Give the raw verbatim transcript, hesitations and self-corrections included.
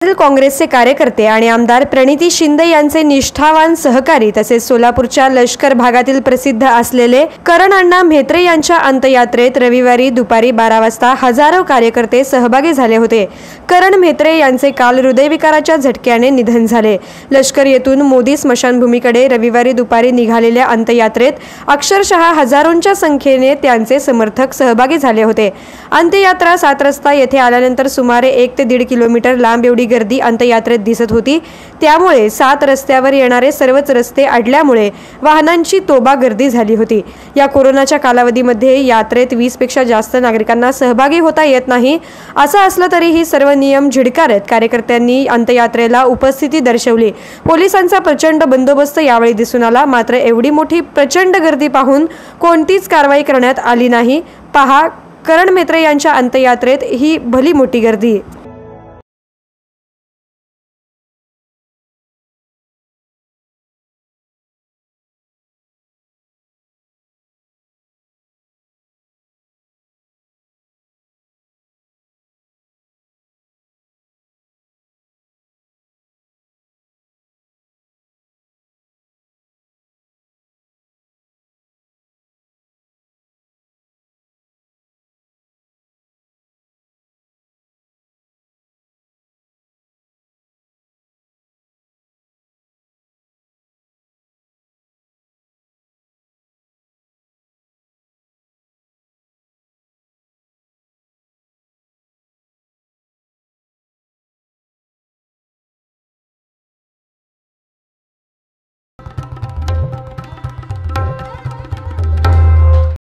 शहरातील काँग्रेसचे कार्यकर्ते आणि आमदार प्रणिती शिंदे यांचे निष्ठावान सहकारी तसेच सोलापूरच्या लष्कर भागातील प्रसिद्ध असलेले करण अण्णा म्हेत्रे यांच्या अंत्ययात्रेत रविवारी दुपारी बारा वाजता हजारो कार्यकर्ते सहभागी झाले होते। करण म्हेत्रे यांचे काल हृदयविकाराच्या झटक्याने निधन झाले। लष्कर येथून मोदी स्मशानभूमीकडे रविवारी दुपारी निघालेल्या अंत्ययात्रेत अक्षरशः हजारोंच्या संख्येने त्यांचे समर्थक सहभागी झाले होते। अंत्ययात्रा सात रस्ता येथे आल्यानंतर सुमारे एक ते दीड किलोमीटर लांब एवढी गर्दी अंत्ययात्रेत दिसत होती। त्यामुळे सात रस्त्यावर येणारे सर्वच रस्ते अडल्यामुळे वाहनांची तोबा गर्दी झाली होती। या कोरोनाच्या कालावधीमध्ये यात्रेत वीस पेक्षा जास्त नागरिकांना सहभागी होता येत नाही। असं असलं तरीही सर्व नियम झिडकारत कार्यकर्त्यांनी अंत्ययात्रेला उपस्थिती दर्शवली। पोलिसांचा प्रचंड बंदोबस्त यावेळी दिसून आला। मात्र एवढी मोठी प्रचंड गर्दी पाहून कोणतीच कारवाई करण्यात आली नाही। पहा, करण म्हेत्रे यांच्या अंत्ययात्रेत ही भली मोठी गर्दी।